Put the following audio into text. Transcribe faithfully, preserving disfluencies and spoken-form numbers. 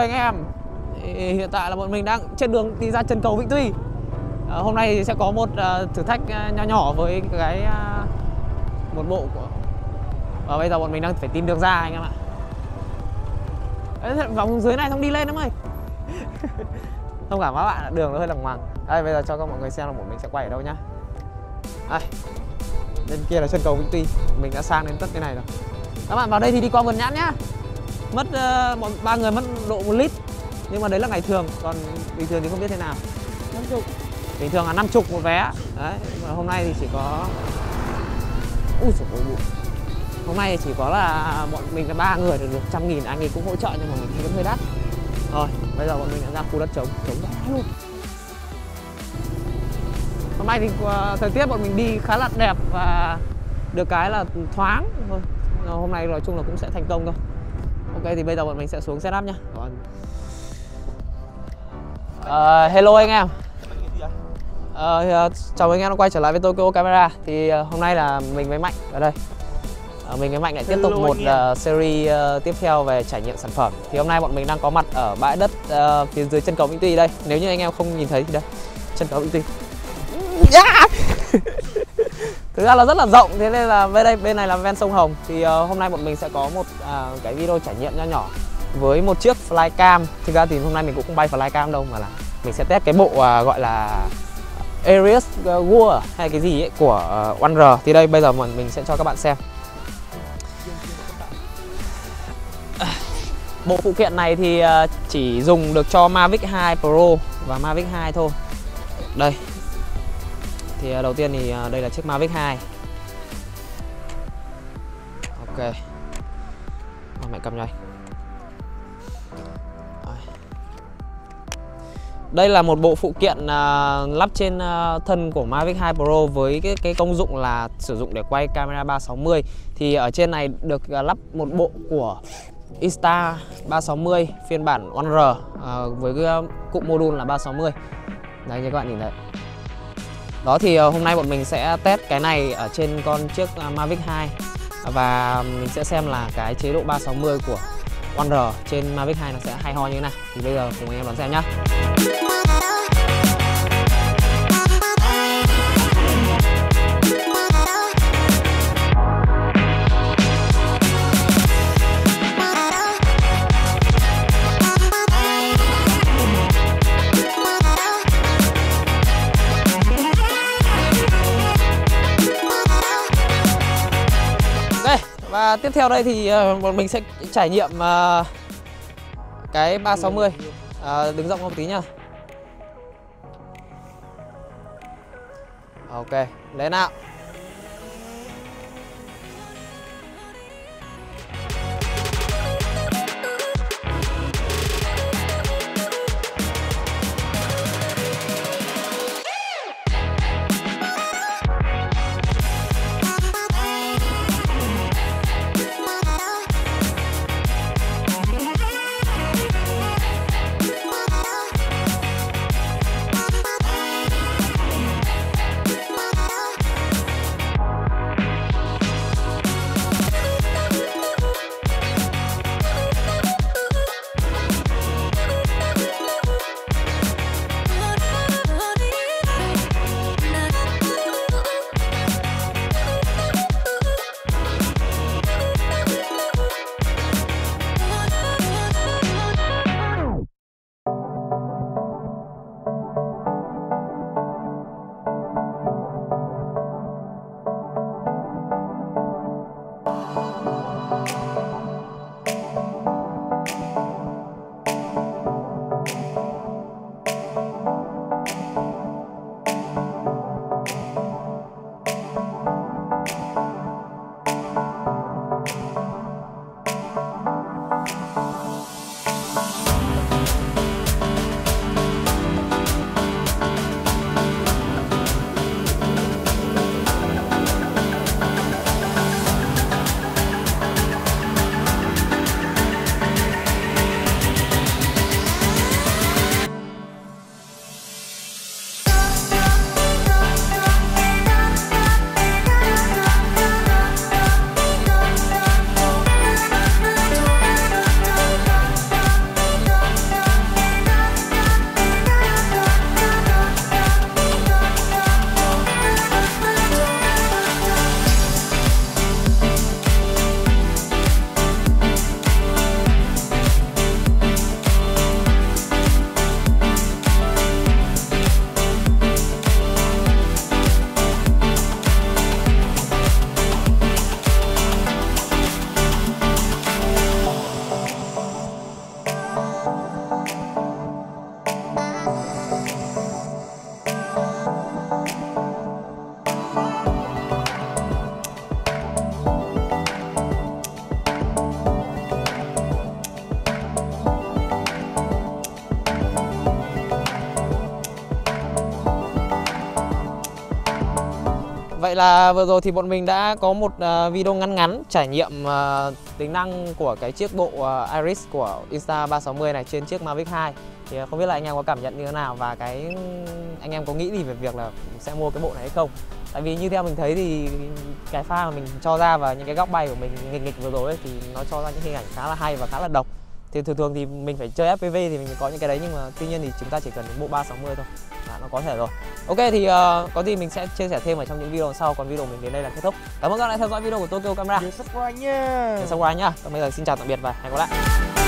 anh em. Hiện tại là bọn mình đang trên đường đi ra chân cầu Vĩnh Tuy. à, Hôm nay thì sẽ có một uh, thử thách uh, nho nhỏ với cái uh, một bộ của... Và bây giờ bọn mình đang phải tìm đường ra anh em ạ. Đấy, vòng dưới này xong đi lên em ơi. Không cảm các bạn, đường nó hơi lằng ngoằng. Đây bây giờ cho các mọi người xem là bọn mình sẽ quay ở đâu nhá. Đây, bên kia là chân cầu Vĩnh Tuy. Mình đã sang đến tất cái này rồi. Các bạn vào đây thì đi qua vườn nhãn nhá. Mất uh, ba người mất độ một lít. Nhưng mà đấy là ngày thường, còn bình thường thì không biết thế nào. năm mươi. Bình thường là năm mươi một vé. Đấy, mà hôm nay thì chỉ có... Ui dồi ôi, hôm nay chỉ có là bọn mình là ba người được một trăm nghìn, anh ấy cũng hỗ trợ nhưng mà mình thấy vẫn hơi đắt. Rồi, bây giờ bọn mình đã ra khu đất trống, trống vãi luôn. Hôm nay thì uh, thời tiết bọn mình đi khá là đẹp và được cái là thoáng thôi. Hôm nay nói chung là cũng sẽ thành công thôi. Ok thì bây giờ bọn mình sẽ xuống setup nhá. Còn... Uh, hello anh em. Uh, chào anh em đã quay trở lại với Tokyo Camera. Thì uh, hôm nay là mình với Mạnh ở đây. Uh, mình với Mạnh lại tiếp tục một uh, series uh, tiếp theo về trải nghiệm sản phẩm. Thì hôm nay bọn mình đang có mặt ở bãi đất uh, phía dưới chân cầu Vĩnh Tuy đây. Nếu như anh em không nhìn thấy thì đây, chân cầu Vĩnh Tuy. Yeah! Thực ra là rất là rộng, thế nên là bên đây bên này là ven sông Hồng. Thì uh, hôm nay bọn mình sẽ có một uh, cái video trải nghiệm nho nhỏ với một chiếc flycam. Thực ra thì hôm nay mình cũng không bay flycam đâu, mà là mình sẽ test cái bộ uh, gọi là Aries War hay cái gì ấy của uh, One R. Thì đây bây giờ mình sẽ cho các bạn xem. Bộ phụ kiện này thì uh, chỉ dùng được cho Mavic hai Pro và Mavic hai thôi. Đây. Thì uh, đầu tiên thì uh, đây là chiếc Mavic hai. Ok. Mẹ cầm cho anh. Đây là một bộ phụ kiện uh, lắp trên uh, thân của Mavic hai Pro với cái, cái công dụng là sử dụng để quay camera ba sáu mươi. Thì ở trên này được uh, lắp một bộ của Insta ba sáu mươi phiên bản One R uh, với cái uh, cụm module là ba sáu mươi. Đấy như các bạn nhìn thấy. Đó thì uh, hôm nay bọn mình sẽ test cái này ở trên con chiếc uh, Mavic hai. Và mình sẽ xem là cái chế độ ba sáu mươi của One R trên Mavic hai nó sẽ hay ho như thế nào. Thì bây giờ cùng anh em đón xem nhá. Và tiếp theo đây thì uh, bọn mình sẽ trải nghiệm uh, cái ba sáu mươi. uh, Đứng rộng một tí nhá. Ok, lên nào. vậy là vừa rồi thì bọn mình đã có một uh, video ngắn ngắn trải nghiệm uh, tính năng của cái chiếc bộ uh, Iris của Insta ba sáu mươi này trên chiếc Mavic hai. Thì không biết là anh em có cảm nhận như thế nào và cái anh em có nghĩ gì về việc là sẽ mua cái bộ này hay không? Tại vì như theo mình thấy thì cái pha mà mình cho ra và những cái góc bay của mình nghịch nghịch vừa rồi ấy, thì nó cho ra những hình ảnh khá là hay và khá là độc. Thì thường thường thì mình phải chơi ép pê vê thì mình mới có những cái đấy, nhưng mà tuy nhiên thì chúng ta chỉ cần đến bộ ba sáu mươi thôi là nó có thể rồi. Ok thì uh, có gì mình sẽ chia sẻ thêm ở trong những video sau, còn video mình đến đây là kết thúc. Cảm ơn các bạn đã theo dõi video của Tokyo Camera. Nhớ subscribe nha. Nhớ subscribe nhá. Còn bây giờ xin chào tạm biệt và hẹn gặp lại.